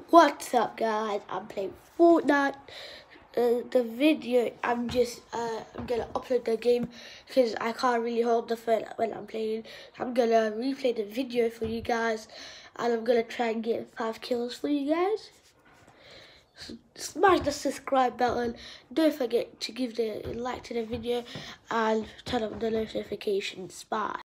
What's up, guys? I'm playing Fortnite. The video, I'm gonna upload the game because I can't really hold the phone when I'm playing. I'm gonna replay the video for you guys, and I'm gonna try and get 5 kills for you guys. Smash the subscribe button. Don't forget to give the like to the video and turn on the notifications. Bye.